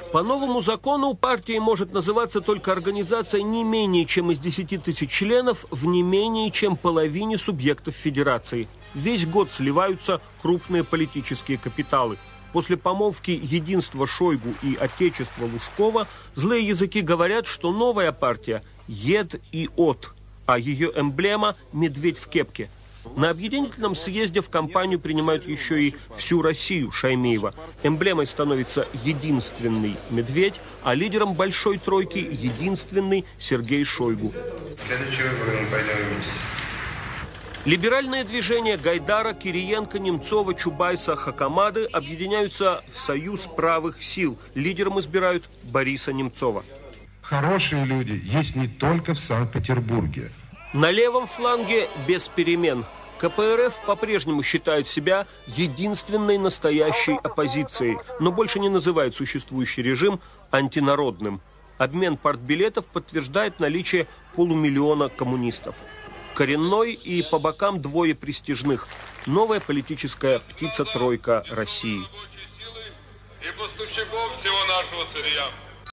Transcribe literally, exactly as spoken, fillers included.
По новому закону партией может называться только организация не менее чем из десяти тысяч членов в не менее чем половине субъектов федерации. Весь год сливаются крупные политические капиталы. После помолвки единства Шойгу и отечества Лужкова злые языки говорят, что новая партия ед и от, а ее эмблема – медведь в кепке. На объединительном съезде в кампанию принимают еще и всю Россию Шаймиева. Эмблемой становится единственный медведь, а лидером большой тройки единственный Сергей Шойгу. Следующий выбор мы пойдем вместе. Либеральные движения Гайдара, Кириенко, Немцова, Чубайса, Хакамады объединяются в союз правых сил. Лидером избирают Бориса Немцова. Хорошие люди есть не только в Санкт-Петербурге. На левом фланге без перемен. ка пэ эр эф по-прежнему считает себя единственной настоящей оппозицией, но больше не называет существующий режим антинародным. Обмен партбилетов подтверждает наличие полумиллиона коммунистов. Коренной и по бокам двое престижных. Новая политическая птица-тройка России. И поставщиков всего нашего сырья.